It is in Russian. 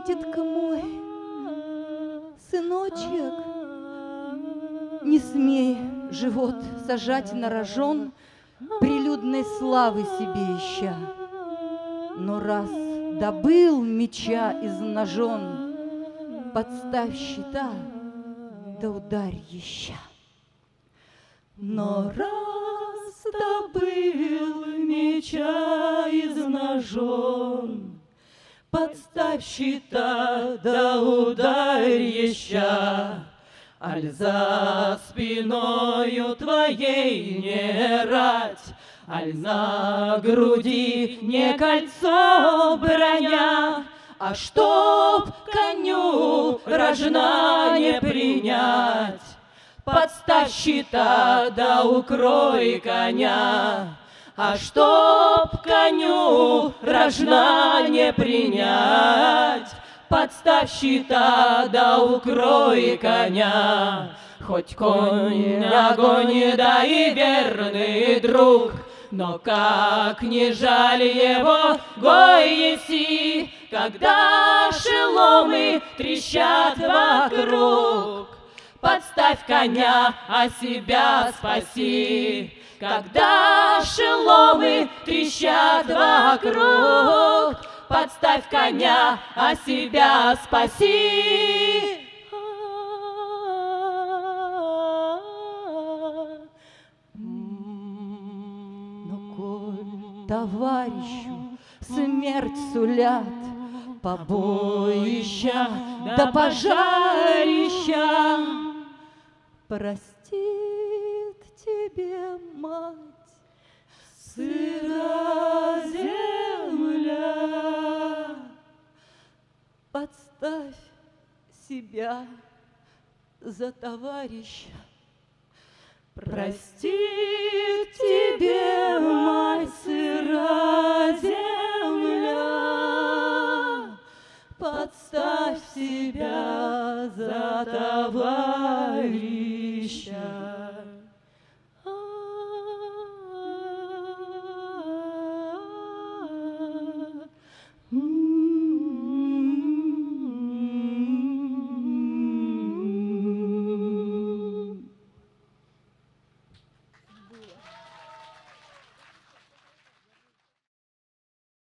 Митенька мой, сыночек, не смей живот сажать на рожон, прилюдной славы себе ища. Но раз добыл меча из ножон, подставь щита, да ударь еще. Но раз добыл меча из ножон, подставь щита, да ударь еще. Аль за спиною твоей не рать, аль на груди не кольцо броня, а чтоб коню рожна не принять, подставь щита, да укрой коня. А чтоб коню рожна не принять, подставь щита, да укрой коня. Хоть конь огонь, да и верный друг, но как не жаль его, гой еси, когда шеломы трещат вокруг. Подставь коня, а себя спаси, когда шеломы трещат вокруг. Подставь коня, а себя спаси. Но коль товарищу смерть сулят побоища да пожарища, простит тебе, мать, Сыра земля, подставь себя за товарища. простит тебе, мать, сыра земля, подставь себя за товарища.